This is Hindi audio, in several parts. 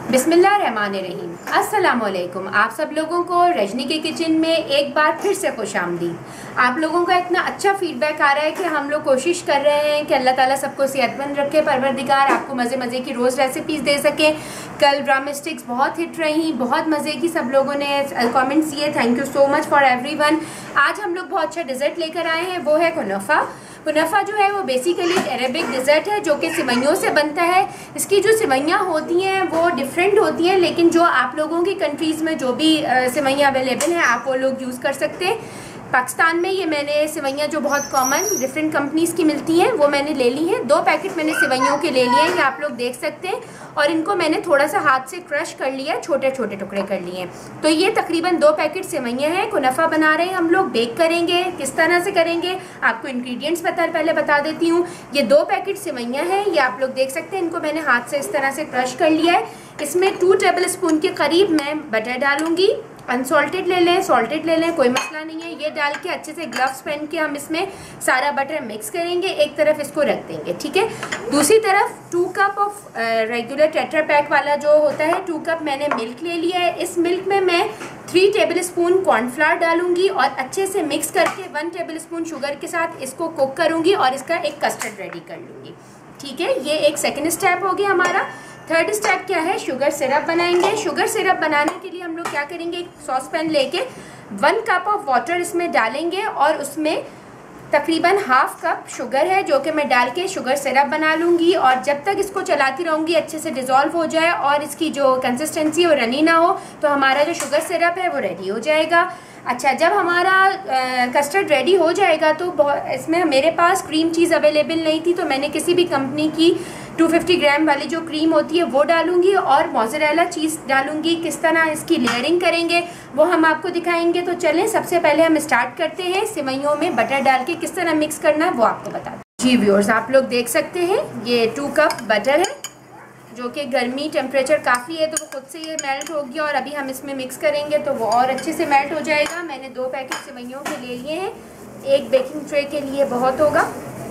बिस्मिल्लाहिर्रहमानिर्रहीम। अस्सलाम वालेकुम। आप सब लोगों को रजनी के किचन में एक बार फिर से खुशामदीद। आप लोगों का इतना अच्छा फीडबैक आ रहा है कि हम लोग कोशिश कर रहे हैं कि अल्लाह ताला सबको सेहतमंद रखे, परवरदिगार आपको मज़े मज़े की रोज़ रेसिपीज़ दे सके। कल ड्रामा स्टिक्स बहुत हिट रही, बहुत मज़े की सब लोगों ने कमेंट्स दिए। Thank you so much for everyone. आज हम लोग बहुत अच्छा डिज़र्ट लेकर आए हैं, वो है कुनाफा। कुनाफा जो है वो बेसिकली एक अरेबिक डिज़र्ट है जो कि सिवैयों से बनता है। इसकी जो सिवैयाँ होती हैं वो डिफरेंट होती हैं, लेकिन जो आप लोगों की कंट्रीज़ में जो भी सिवैयाँ अवेलेबल हैं आप वो लोग यूज़ कर सकते हैं। पाकिस्तान में ये मैंने सिवैयाँ जो बहुत कॉमन डिफरेंट कंपनीज़ की मिलती हैं वो मैंने ले ली हैं। 2 पैकेट मैंने सिवैयों के ले लिए हैं, ये आप लोग देख सकते हैं। और इनको मैंने थोड़ा सा हाथ से क्रश कर लिया, छोटे छोटे टुकड़े कर लिए हैं। तो ये तकरीबन 2 पैकेट सिवैयाँ हैं। कुनाफा बना रहे हैं हम लोग, बेक करेंगे। किस तरह से करेंगे आपको इंग्रेडिएंट्स पहले बता देती हूँ। ये 2 पैकेट सिवैयाँ हैं, ये आप लोग देख सकते हैं। इनको मैंने हाथ से इस तरह से क्रश कर लिया है। इसमें 2 टेबल स्पून के करीब मैं बटर डालूंगी। अनसॉल्टेड ले लें, सॉल्टेड ले लें, कोई मसला नहीं है। ये डाल के अच्छे से ग्लव्स पहन के हम इसमें सारा बटर मिक्स करेंगे। एक तरफ इसको रख देंगे, ठीक है। दूसरी तरफ 2 cup of regular Tetra Pak वाला जो होता है 2 कप मैंने मिल्क ले लिया है। इस मिल्क में मैं 3 टेबल स्पून कॉर्नफ्लावर डालूंगी और अच्छे से मिक्स करके 1 टेबल स्पून शुगर के साथ इसको कुक करूंगी और इसका एक कस्टर्ड रेडी कर लूँगी, ठीक है। ये एक सेकेंड स्टेप हो गया हमारा। थर्ड स्टेप क्या है, शुगर सिरप बनाएंगे। शुगर सिरप बनाने के लिए हम लोग क्या करेंगे, एक सॉस पैन लेके 1 कप ऑफ वाटर इसमें डालेंगे और उसमें तकरीबन हाफ कप शुगर है जो कि मैं डाल के शुगर सिरप बना लूँगी। और जब तक इसको चलाती रहूँगी अच्छे से डिज़ोल्व हो जाए और इसकी जो कंसिस्टेंसी है वो रनी ना हो, तो हमारा जो शुगर सिरप है वो रेडी हो जाएगा। अच्छा, जब हमारा कस्टर्ड रेडी हो जाएगा तो इसमें मेरे पास क्रीम चीज़ अवेलेबल नहीं थी, तो मैंने किसी भी कंपनी की 250 ग्राम वाली जो क्रीम होती है वो डालूंगी और मोज़रेला चीज़ डालूंगी। किस तरह इसकी लेयरिंग करेंगे वो हम आपको दिखाएंगे। तो चलें, सबसे पहले हम स्टार्ट करते हैं सिवैयों में बटर डाल के किस तरह मिक्स करना है वो आपको बता दूँ। जी व्यूअर्स, आप लोग देख सकते हैं ये 2 कप बटर है जो कि गर्मी टेम्परेचर काफ़ी है तो वो खुद से ये मेल्ट हो गया और अभी हम इसमें मिक्स करेंगे तो वो और अच्छे से मेल्ट हो जाएगा। मैंने 2 पैकेट सिवैयों के ले लिए हैं, एक बेकिंग ट्रे के लिए बहुत होगा।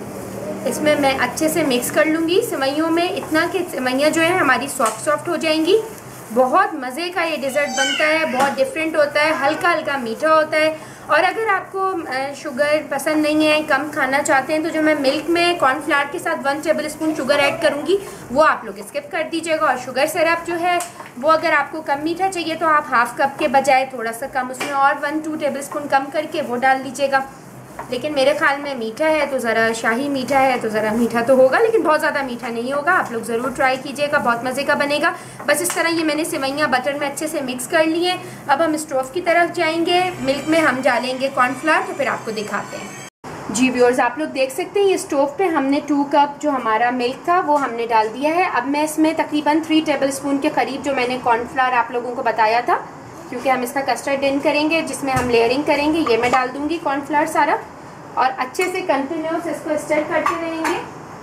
इसमें मैं अच्छे से मिक्स कर लूँगी सिवैयों में, इतना कि सिवैयाँ जो है हमारी सॉफ्ट हो जाएंगी। बहुत मज़े का ये डिज़र्ट बनता है, बहुत डिफरेंट होता है, हल्का हल्का मीठा होता है। और अगर आपको शुगर पसंद नहीं है, कम खाना चाहते हैं, तो जो मैं मिल्क में कॉर्नफ्लावर के साथ 1 टेबल स्पून शुगर ऐड करूँगी वो आप लोग स्किप कर दीजिएगा। और शुगर सिरप जो है वो अगर आपको कम मीठा चाहिए तो आप हाफ कप के बजाय थोड़ा सा कम उसमें और 1-2 टेबल स्पून कम करके वो डाल दीजिएगा। लेकिन मेरे ख्याल में मीठा है तो ज़रा शाही मीठा है तो ज़रा मीठा तो होगा, लेकिन बहुत ज़्यादा मीठा नहीं होगा। आप लोग ज़रूर ट्राई कीजिएगा, बहुत मज़े का बनेगा। बस इस तरह ये मैंने सिवैयाँ बटर में अच्छे से मिक्स कर ली हैं। अब हम स्टोव की तरफ जाएंगे, मिल्क में हम डालेंगे कॉर्नफ्लावर, तो फिर आपको दिखाते हैं। जी व्यूअर्स, आप लोग देख सकते हैं ये स्टोव पे हमने 2 कप जो हमारा मिल्क था वो हमने डाल दिया है। अब मैं इसमें तकरीबन 3 टेबल स्पून के करीब जो मैंने कॉर्नफ्लावर आप लोगों को बताया था, क्योंकि हम इसका कस्टर्ड डन करेंगे जिसमें हम लेयरिंग करेंगे, ये मैं डाल दूँगी कॉर्नफ्लावर सारा और अच्छे से कंटिन्यूस इसको स्टर करते रहेंगे,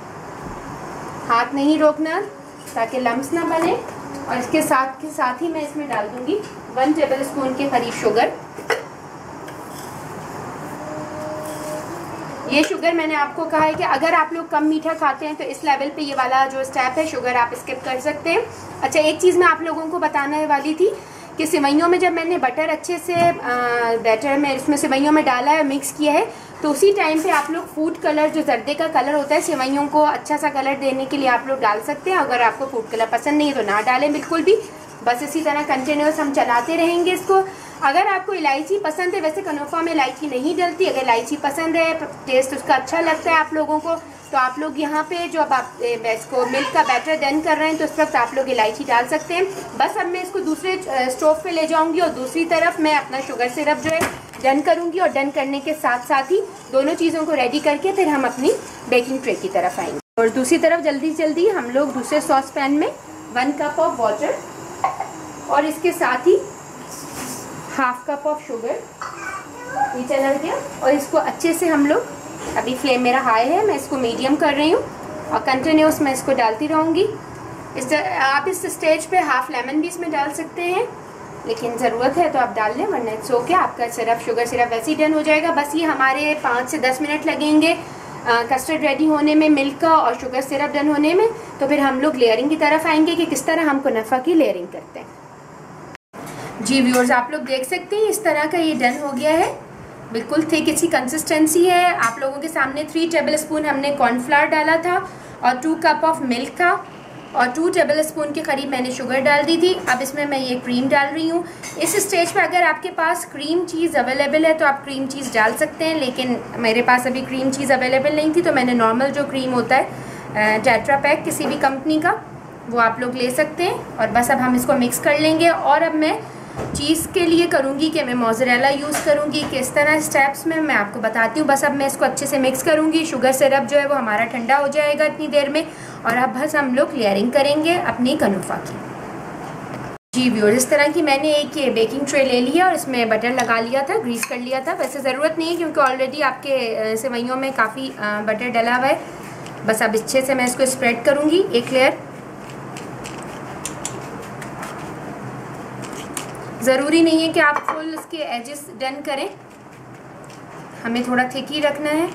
हाथ नहीं रोकना ताकि लम्स ना बने। और इसके साथ ही मैं इसमें डाल दूंगी 1 टेबल स्पून के करीब शुगर। ये शुगर मैंने आपको कहा है कि अगर आप लोग कम मीठा खाते हैं तो इस लेवल पे ये वाला जो स्टेप है शुगर आप स्किप कर सकते हैं। अच्छा, एक चीज़ मैं आप लोगों को बताने वाली थी कि सिवैयों में जब मैंने बटर अच्छे से बैटर में इसमें सिवैयों में डाला है, मिक्स किया है, तो उसी टाइम पे आप लोग फूड कलर जो जर्दे का कलर होता है सिवैयों को अच्छा सा कलर देने के लिए आप लोग डाल सकते हैं। अगर आपको फूड कलर पसंद नहीं है तो ना डालें बिल्कुल भी। बस इसी तरह कंटिन्यूस हम चलाते रहेंगे इसको। अगर आपको इलायची पसंद है, वैसे कुनाफा में इलायची नहीं डलती, अगर इलायची पसंद है, टेस्ट उसका अच्छा लगता है आप लोगों को, तो आप लोग यहाँ पे जो अब आप इसको मिल्क का बैटर डन कर रहे हैं तो उस वक्त आप लोग इलायची डाल सकते हैं। बस अब मैं इसको दूसरे स्टोव पे ले जाऊंगी और दूसरी तरफ मैं अपना शुगर सिरप जो है डन करूंगी और डन करने के साथ साथ ही दोनों चीज़ों को रेडी करके फिर हम अपनी बेकिंग ट्रे की तरफ आएंगे। और दूसरी तरफ जल्दी हम लोग दूसरे सॉस पैन में 1 कप ऑफ वाटर और इसके साथ ही हाफ कप ऑफ शुगर ये चला गया और इसको अच्छे से हम लोग, अभी फ्लेम मेरा हाई है, मैं इसको मीडियम कर रही हूँ और कंटिन्यूस मैं इसको डालती रहूँगी। आप इस स्टेज पे हाफ लेमन भी इसमें डाल सकते हैं, लेकिन ज़रूरत है तो आप डाल लें, वरना इट्स ओके। आपका सिरप शुगर सिरप वैसे ही डन हो जाएगा। बस ये हमारे 5 से 10 मिनट लगेंगे कस्टर्ड रेडी होने में, मिल्क का और शुगर सिरप डन होने में, तो फिर हम लोग लेयरिंग की तरफ आएंगे कि किस तरह हम कुनाफा की लेयरिंग करते हैं। जी व्यूअर्स, आप लोग देख सकते हैं इस तरह का ये डन हो गया है, बिल्कुल थिक इसकी कंसिस्टेंसी है। आप लोगों के सामने 3 टेबल स्पून हमने कॉर्नफ्लावर डाला था और 2 कप ऑफ मिल्क था और 2 टेबल स्पून के करीब मैंने शुगर डाल दी थी। अब इसमें मैं ये क्रीम डाल रही हूँ। इस स्टेज पर अगर आपके पास क्रीम चीज़ अवेलेबल है तो आप क्रीम चीज़ डाल सकते हैं, लेकिन मेरे पास अभी क्रीम चीज़ अवेलेबल नहीं थी, तो मैंने नॉर्मल जो क्रीम होता है टेट्रा पैक किसी भी कंपनी का, वो आप लोग ले सकते हैं। और बस अब हम इसको मिक्स कर लेंगे। और अब मैं चीज़ के लिए करूँगी कि मैं मोज़रेला यूज़ करूँगी, किस तरह स्टेप्स में मैं आपको बताती हूँ। बस अब मैं इसको अच्छे से मिक्स करूँगी। शुगर सिरप जो है वो हमारा ठंडा हो जाएगा इतनी देर में, और अब बस हम लोग लेयरिंग करेंगे अपनी कुनाफा की। जी व्यूअर्स, इस तरह की मैंने एक ये बेकिंग ट्रे ले लिया और इसमें बटर लगा लिया था, ग्रीस कर लिया था। वैसे ज़रूरत नहीं है क्योंकि ऑलरेडी आपके सेवइयों में काफ़ी बटर डला हुआ है। बस अब अच्छे से मैं इसको स्प्रेड करूँगी एक लेयर। ज़रूरी नहीं है कि आप फुल इसके एजेस डन करें, हमें थोड़ा थिक ही रखना है।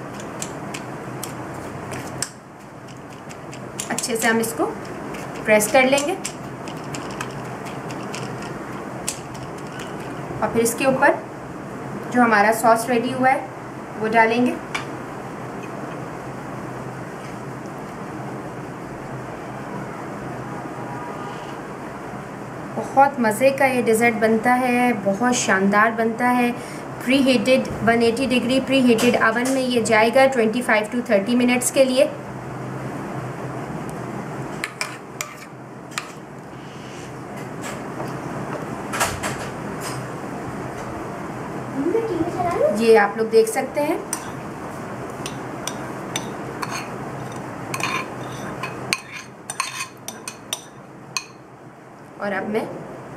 अच्छे से हम इसको प्रेस कर लेंगे और फिर इसके ऊपर जो हमारा सॉस रेडी हुआ है वो डालेंगे। बहुत मज़े का ये डिज़र्ट बनता है, बहुत शानदार बनता है। Preheated 180 degree preheated oven में ये जाएगा 25 to 30 मिनट्स के लिए। ये आप लोग देख सकते हैं। और अब मैं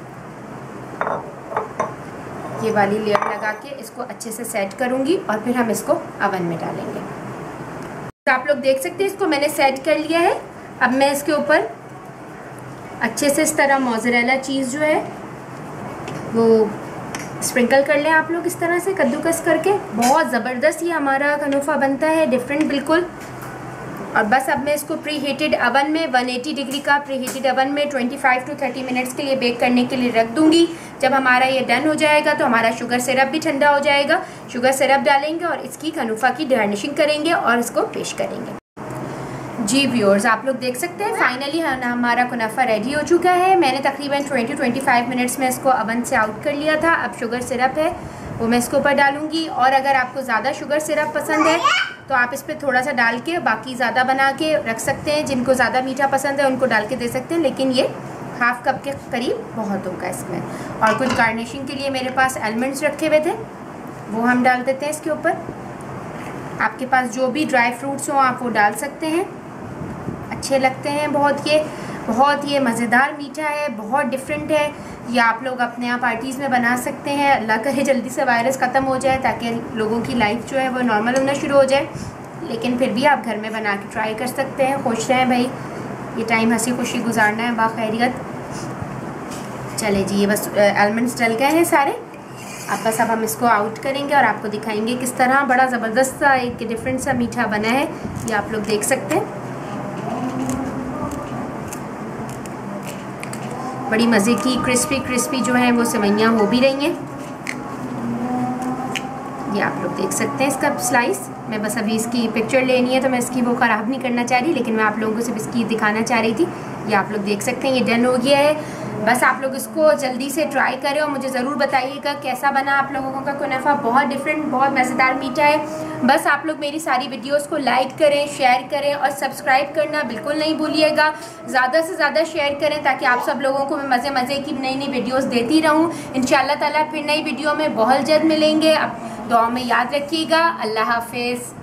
ये वाली लेयर लगा के इसको अच्छे से सेट करूँगी और फिर हम इसको अवन में डालेंगे। तो आप लोग देख सकते हैं इसको मैंने सेट कर लिया है। अब मैं इसके ऊपर अच्छे से इस तरह मोज़रेला चीज़ जो है वो स्प्रिंकल कर लें आप लोग इस तरह से कद्दूकस करके। बहुत ज़बरदस्त ये हमारा कुनाफा बनता है, डिफरेंट बिल्कुल। और बस अब मैं इसको प्री हीटेड अवन में 180 डिग्री का प्री हीटेड अवन में 25 to 30 मिनट्स के लिए बेक करने के लिए रख दूंगी। जब हमारा ये डन हो जाएगा तो हमारा शुगर सिरप भी ठंडा हो जाएगा। शुगर सिरप डालेंगे और इसकी कुनाफा की गार्निशिंग करेंगे और इसको पेश करेंगे। जी व्यूअर्स, आप लोग देख सकते हैं फाइनली हमारा कुनाफा रेडी हो चुका है। मैंने तकरीबन 20-25 मिनट्स में इसको अवन से आउट कर लिया था। अब शुगर सिरप है वो मैं इसके ऊपर डालूंगी। और अगर आपको ज़्यादा शुगर सिरप पसंद है तो आप इस पर थोड़ा सा डाल के बाकी ज़्यादा बना के रख सकते हैं। जिनको ज़्यादा मीठा पसंद है उनको डाल के दे सकते हैं, लेकिन ये हाफ कप के करीब बहुत होगा इसमें। और कुछ गार्निशिंग के लिए मेरे पास आलमंड्स रखे हुए थे, वो हम डाल देते हैं इसके ऊपर। आपके पास जो भी ड्राई फ्रूट्स हों आप वो डाल सकते हैं, अच्छे लगते हैं बहुत ये मज़ेदार मीठा है, बहुत डिफरेंट है। ये आप लोग अपने यहाँ पार्टीज़ में बना सकते हैं। अल्लाह करे जल्दी से वायरस ख़त्म हो जाए ताकि लोगों की लाइफ जो है वो नॉर्मल होना शुरू हो जाए, लेकिन फिर भी आप घर में बना के ट्राई कर सकते हैं। खुश रहें भाई, ये टाइम हंसी खुशी गुजारना है बाखैरियत। चले जी, ये बस आलमंड्स डल गए हैं सारे। अब हम इसको आउट करेंगे और आपको दिखाएंगे किस तरह बड़ा ज़बरदस्त सा एक डिफरेंट सा मीठा बना है। ये आप लोग देख सकते हैं, बड़ी मज़े की क्रिस्पी जो है वो सेवइयाँ हो भी रही हैं। ये आप लोग देख सकते हैं इसका स्लाइस। मैं बस अभी इसकी पिक्चर लेनी है तो मैं इसकी वो ख़राब नहीं करना चाह रही, लेकिन मैं आप लोगों को सिर्फ इसकी दिखाना चाह रही थी। ये आप लोग देख सकते हैं, ये डन हो गया है। बस आप लोग इसको जल्दी से ट्राई करें और मुझे ज़रूर बताइएगा कैसा बना आप लोगों का कुनाफा। बहुत डिफरेंट, बहुत मज़ेदार मीठा है। बस आप लोग मेरी सारी वीडियोस को लाइक करें, शेयर करें और सब्सक्राइब करना बिल्कुल नहीं भूलिएगा। ज़्यादा से ज़्यादा शेयर करें ताकि आप सब लोगों को मैं मज़े की नई वीडियोज़ देती रहूँ। इंशाअल्लाह ताला फिर नई वीडियो में बहुत जल्द मिलेंगे। अब दुआ में याद रखिएगा। अल्लाह हाफिज़।